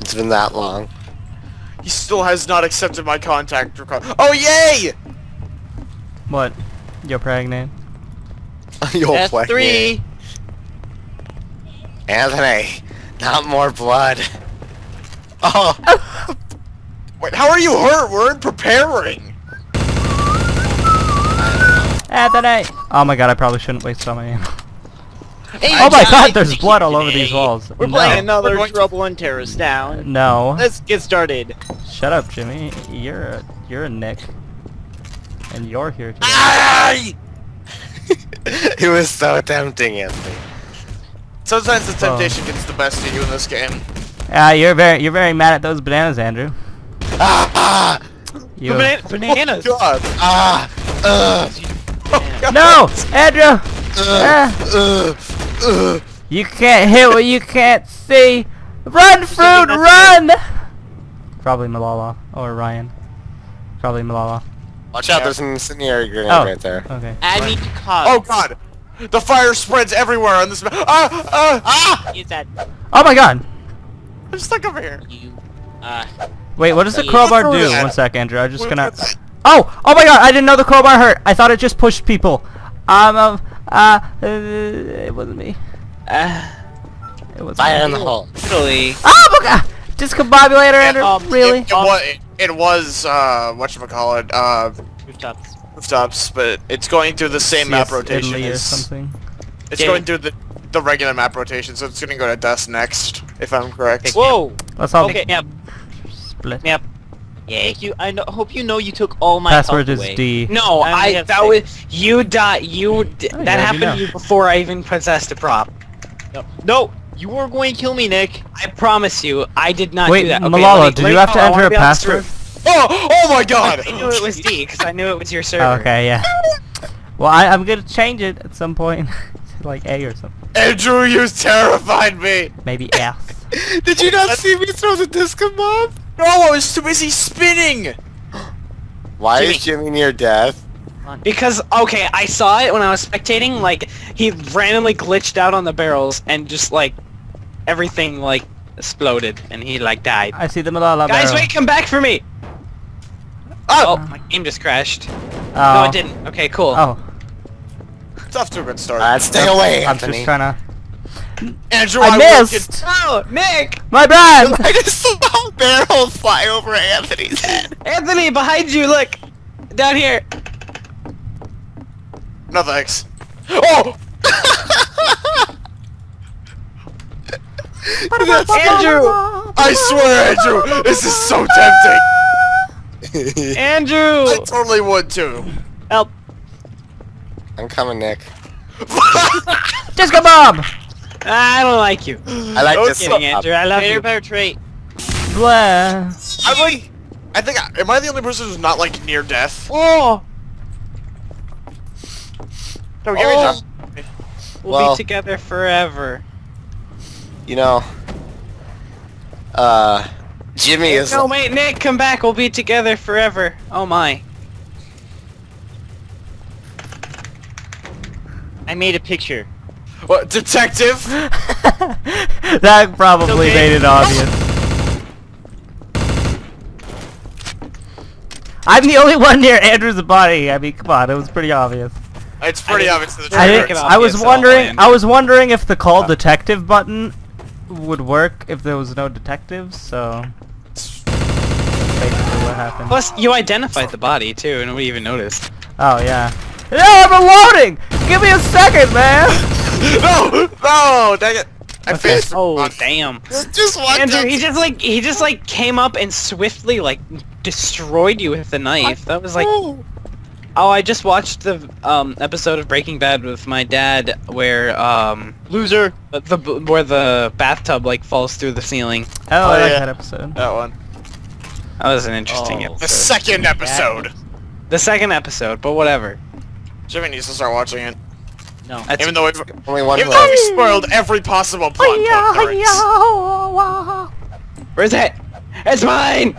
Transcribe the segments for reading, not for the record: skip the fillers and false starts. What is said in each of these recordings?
It's been that long. He still has not accepted my contact request. Oh, yay! What? You're pregnant? You'll play S3. me. Anthony, not more blood. Oh. Wait, how are you hurt? We're in preparing. Anthony! Oh my god, I probably shouldn't waste all my ammo. Hey, Oh my god, guys, there's blood all over these walls. We're No. playing another We're going to- Trouble in Terrorist Town. No. Let's get started. Shut up, Jimmy. You're a Nick. And you're here today. Aye! It was so tempting, Anthony. Sometimes the temptation gets the best of you in this game. You're very mad at those bananas, Andrew. Ah! You. Bananas. Oh, God. Ah! No, Andrew. Uh, You can't hit what you can't see. Run, fruit, run! Probably Malala or Ryan. Probably Malala. Watch out, Yeah. there's an incendiary grenade Oh, right there. okay. Add me to cause. Oh, God. The fire spreads everywhere on this map. Ah! Is that Oh my god. I'm stuck over here. you? Wait, what does the Yeah. crowbar What's do? that? One sec, Andrew. I'm just What gonna. is that? Oh my god! I didn't know the crowbar hurt. I thought it just pushed people. It wasn't me. It wasn't. Fire me. in the hole. Italy. Oh my god! Discombobulator, Andrew. Really? It was whatchamacallit, Rooftops. rooftops, but it's going through the same map Yes, rotation Italy or as... something. It's Yeah. going through the regular map rotation, so it's gonna go to dust next, if I'm correct. Whoa. Let's all Okay. Yep. split. Yep. Yeah. Hope you know you took all my Password health is away. D. No, I only have that six. was you died. Oh, That yeah, happened you know. to you before I even possessed a prop. No, you were going to kill me, Nick. I promise you, I did not Wait, do that. Okay, Malala, let me- did let you me- have to I enter wanna a be honest password? with Oh my God! you. I knew it was D because I knew it was your server. Oh, okay, yeah. Well, I'm gonna change it at some point, to like A or something. Andrew, you terrified me! Maybe F. Did you not see me throw the disco bomb? No, I was too busy spinning! Why Jimmy. is Jimmy near death? Because okay, I saw it when I was spectating. Like he randomly glitched out on the barrels and just like everything like exploded and he like died. I see the Malala Guys, barrel. wait, come back for me! Oh! Oh, my game just crashed. Oh. No, it didn't. Okay, cool. Oh, It's off to a good start. Stay away, I'm Anthony. just trying to. Andrew, I will missed! Oh, Nick! My bad! I just saw a barrel fly over Anthony's head. Anthony, behind you! Look, down here. No thanks. Oh! Andrew! I swear, Andrew, this is so tempting! Andrew! I totally would too. Help! I'm coming, Nick. Disco bomb! I don't like you. I like Okay. this. Kidding, Andrew. I love you. Better trait. Blah. I think, am I the only person who's not like near death? Oh! No, give me Oh. time. We'll Well- be together forever. You know, Jimmy is. No, wait, Nick, come back. We'll be together forever. Oh my. I made a picture. What, detective? That probably Okay. made it obvious. I'm the only one near Andrew's body. I mean, come on, it was pretty obvious. It's pretty obvious to the I, trigger. think I was obvious, wondering. Alan. I was wondering if the call detective button would work if there was no detectives. So basically, what happened? Plus, you identified the body too, and nobody even noticed. Oh yeah. No, I'm reloading. Give me a second, man. No! No! Dang it! I Okay. finished. Oh damn. Just one. Andrew, he just like came up and swiftly like destroyed you with the knife. That was like. Oh, I just watched the episode of Breaking Bad with my dad where Loser. where the bathtub like falls through the ceiling. Oh, I Oh, like yeah. that episode. That one. That was an interesting Oh. The episode. second episode. The second episode, but whatever. Jimmy needs to start watching it. No. That's Even though we've, Only one even though left. we spoiled every possible plot point there is. Where's it? It's mine!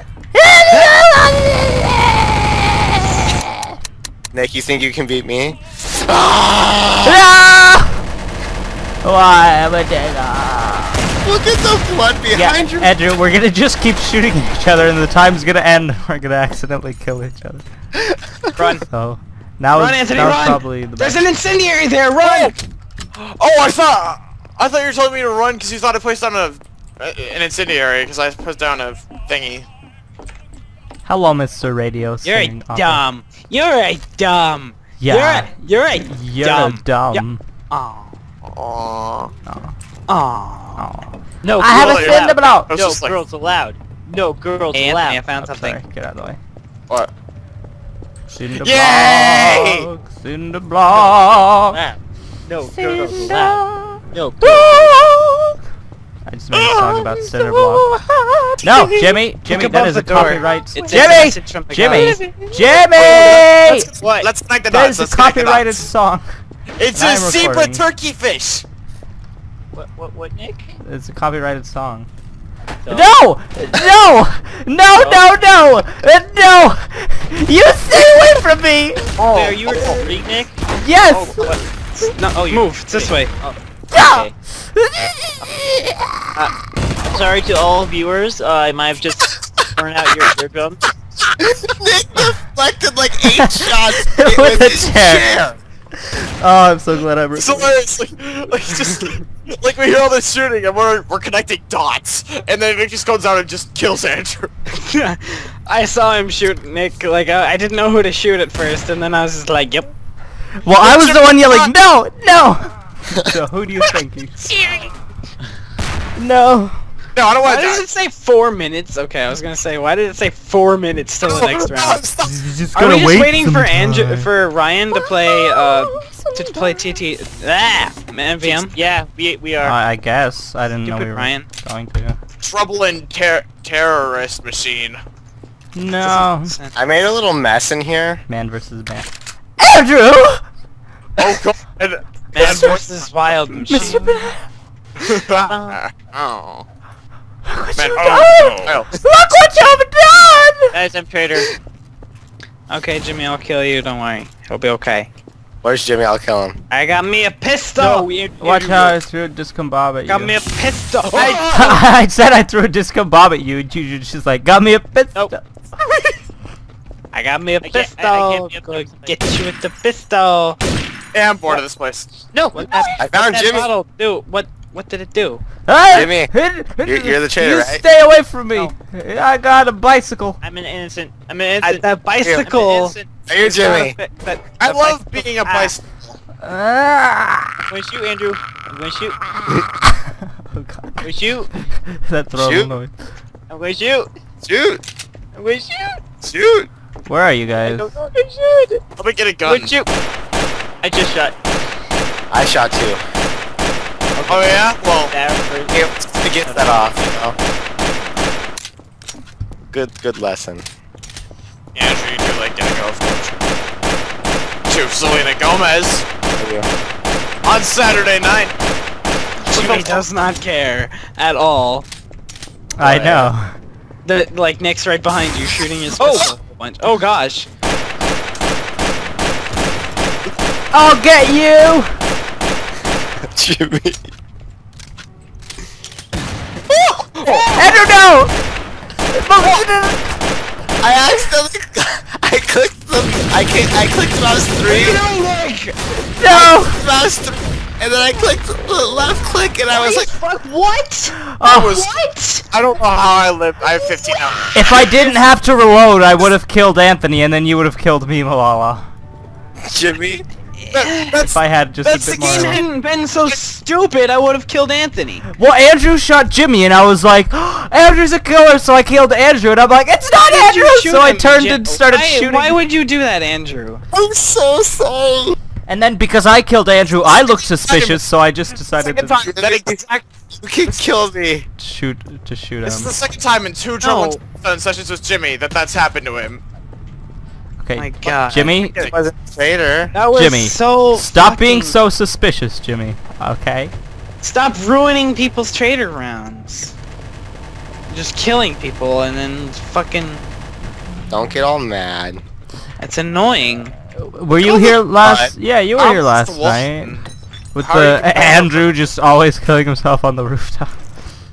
Nick, you think you can beat me? Ah! Why am I dead? Look at the blood behind you. Andrew, we're gonna just keep shooting each other, and the time's gonna end. We're gonna accidentally kill each other. Run. So now Run, is Anthony, now is run! probably the There's best. an incendiary there. Run! Oh, I thought you were telling me to run because you thought I placed down an incendiary because I put down a thingy. Hello, Mr. Radio. You're a singing opera. dumb. You're a dumb. Yeah. You're a You're dumb. dumb. Aw. Aww. Aw. Aw. No, I have a girls cinder allowed. block. I was No, just like- girls allowed. No, girls Hey, allowed. Anthony, I found Oh, something. sorry, get out of the way. What? Cinder Yay! block. Cinder block. Allowed. No, girls allowed. No, girls. Block. I just made a song about cinder block. No, Jimmy, that above is the a door. copyright. It's a Jimmy, message from the Jimmy, gods. Jimmy. What? Let's connect the That dots. is a Let's connect the copyrighted dots. song. It's And a I'm zebra recording. turkey fish. What, Nick? It's a copyrighted song. So- No! No! No! No! No! No! You stay away from me! Wait, are you recording, Nick? Yes! No, Oh, you're- move this way. Ah! I'm sorry to all viewers. I might have just burned out your eardrums. Nick deflected like 8 shots With a his chair. Oh, I'm so glad I'm So it's like just like we hear all this shooting and we're connecting dots, and then it just goes out and just kills Andrew. I saw him shoot Nick. Like I didn't know who to shoot at first, and then I was just like, "Yep." Well, I was the one yelling, no! No! So who do you think you... No. No, I don't Why want to does die. it say 4 minutes? Okay, I was gonna say, why did it say 4 minutes till the next round? Stop. Just Are we gonna just wait waiting some for time. for Ryan to play TT? MVM? Yeah, we are. I guess. I didn't know Stupid we were Ryan. going to. Trouble in terrorist machine. No. I made a little mess in here. Man versus man. Andrew! Oh god. Man versus wild machine. Mr. Man! Oh. Look what Man, you've oh, done! no. Look what you've done! Guys, I'm traitor. Okay, Jimmy, I'll kill you. Don't worry, he'll be okay. Where's Jimmy? I'll kill him. I got me a pistol. No, we Watch how I threw a disco bob at you. got me a pistol. I said I threw a disco bob at you, and you just like, got me a pistol. Nope. I got me a can't- pistol. I can't be up Go there. get you with the pistol. Yeah, I'm bored of this place. No. I found That Jimmy. bottle do what did it do? Hey! Jimmy, you're the traitor, You right? stay away from me. I got a bicycle. I'm an innocent. I'm an innocent. That bicycle. Hey, you're Jimmy. I love being a bicycle. Ah. I'm gonna shoot Andrew. I'm gonna shoot. Oh god. I'm gonna shoot. That throwable Shoot. noise. I'm gonna shoot. Shoot! I'm gonna shoot. Shoot! Where are you I guys? don't know if I should. Let me get a I'm gun. gonna shoot. I just shot. I shot too. Oh yeah? Well, Here, to get that off, you know. Good lesson. Andrew, you do like getting off. To Selena Gomez Thank you. on Saturday night. Jimmy does not care at all. I know. Like Nick's right behind you, shooting his pistol. Oh gosh. I'll get you. Jimmy. Andrew, no! I accidentally I clicked mouse 3. No! Mouse 3. And then I clicked the left click and I was like, Fuck what? Oh, What? I don't know how I live. I have 15 hours. if I didn't have to reload, I would have killed Anthony, and then you would have killed me, Malala. Jimmy. If I had just That's a the bit more. If it hadn't been so stupid, I would have killed Anthony. Well, Andrew shot Jimmy, and I was like, Andrew's a killer, so I killed Andrew, and I'm like, it's not Why did you Andrew! shoot So I him, turned Jim? and started shooting. Why would you do that, Andrew? I'm so sorry. And then because I killed Andrew, I looked suspicious, so I just decided Second to time. That exact. You can kill me. shoot This him. is the second time in 2 Trouble sessions with Jimmy that's happened to him. Okay, My God. Jimmy, It wasn't a traitor. That was Jimmy, so. stop being fucking- so suspicious, Jimmy. Okay? Stop ruining people's trader rounds. Just killing people and then fucking. Don't get all mad. It's annoying. Were you Kill the here last? butt. Yeah, you were I'm here just last a wolf. night. With How are the you- Andrew just always killing himself on the rooftop.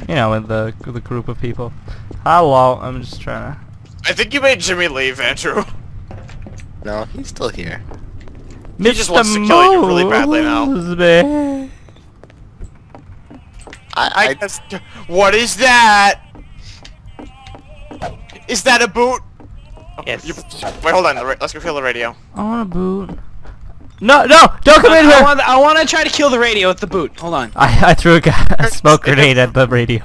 You know, with the group of people. Hello, I'm just trying to... I think you made Jimmy leave, Andrew. No, he's still here. He just wants to kill you really badly now. Mosby. I guess. What is that? Is that a boot? Yes. Wait, hold on. Let's go kill the radio. I want a boot. No, no! Don't come in here! I want to try to kill the radio with the boot. Hold on. I threw a smoke grenade at the radio.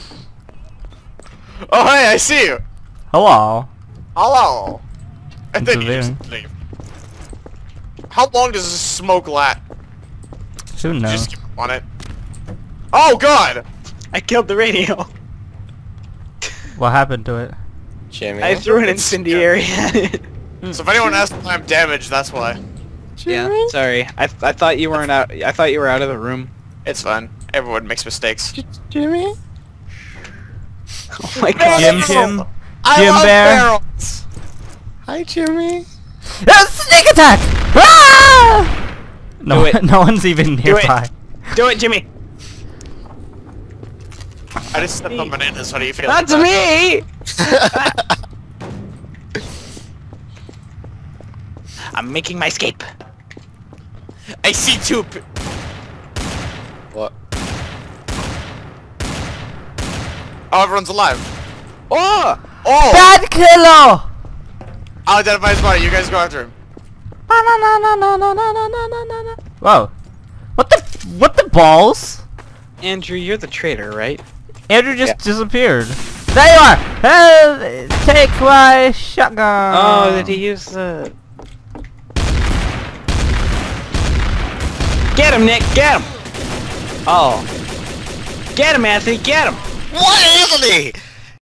Oh, hey, I see you. Hello. Hello. And then you It's just leave. How long does this smoke last? Who You knows? just keep on it. Oh God! I killed the radio. What happened to it? Jimmy. I threw an incendiary at it. So if anyone asks why I'm damaged, that's why. Yeah, sorry. I thought you weren't out. I thought you were out of the room. It's fine. Everyone makes mistakes. Jimmy. Oh my god. Jim. I Jim love Bear. barrels. Hi, Jimmy. Sneak attack! Ah! No, Do it. no one's even Do it. nearby. Do it, Jimmy. I just stepped on bananas. How do you feel? That's about that? me. I'm making my escape. I see two. What? Oh, everyone's alive. Oh! Oh! Bad killer! I'll identify his body. You guys go after him. Whoa. What the balls? Andrew, you're the traitor, right? Andrew just disappeared. There you are! Hey, take my shotgun! Oh, did he use the... Get him, Nick! Get him! Oh. Get him, Anthony! Get him! What, Anthony?